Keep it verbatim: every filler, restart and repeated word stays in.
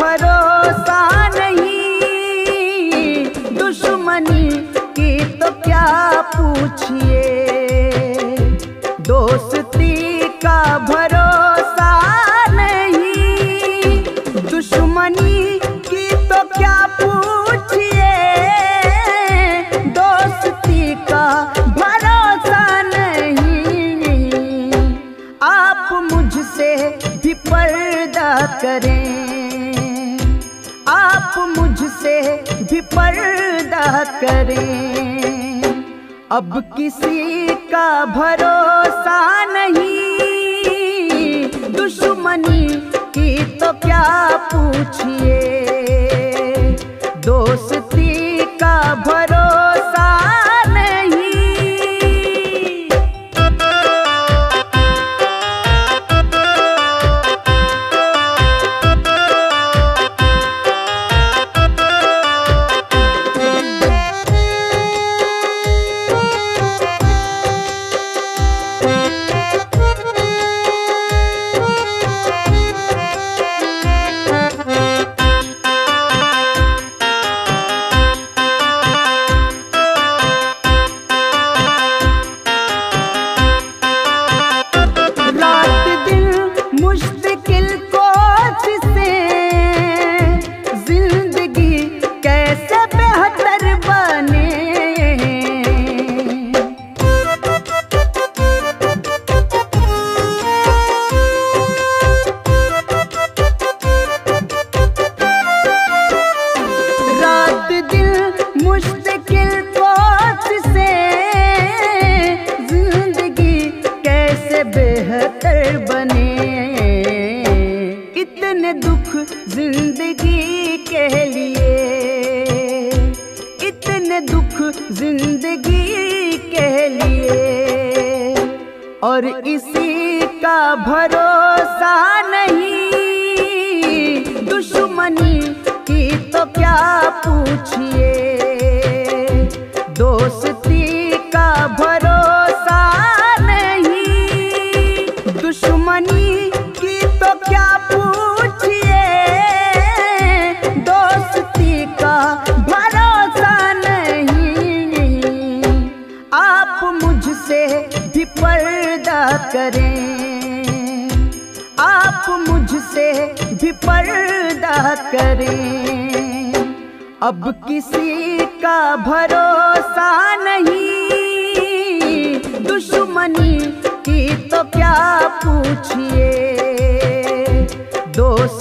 भरोसा नहीं, दुश्मनी की तो क्या पूछिए। दोस्ती का भरोसा नहीं, दुश्मनी की तो क्या पूछिए। दोस्ती का भरोसा नहीं, आप मुझसे भी पर्दा करें, आप मुझसे भी पर्दा करें। अब किसी का भरोसा नहीं, दुश्मनी की तो क्या पूछिए। दोस्ती का भरोसा जिंदगी के लिए, इतने दुख जिंदगी के लिए। और इसी का भरोसा नहीं, दुश्मनी की तो क्या पूछिए। दोस्ती का भरोसा नहीं, दुश्मनी की तो क्या पूछिए। दोस्ती का भरोसा नहीं, आप मुझसे भी पर्दा करें, आप मुझसे भी पर्दा करें। अब किसी का भरोसा नहीं, दुश्मनी की तो क्या पूछिए। दोस्त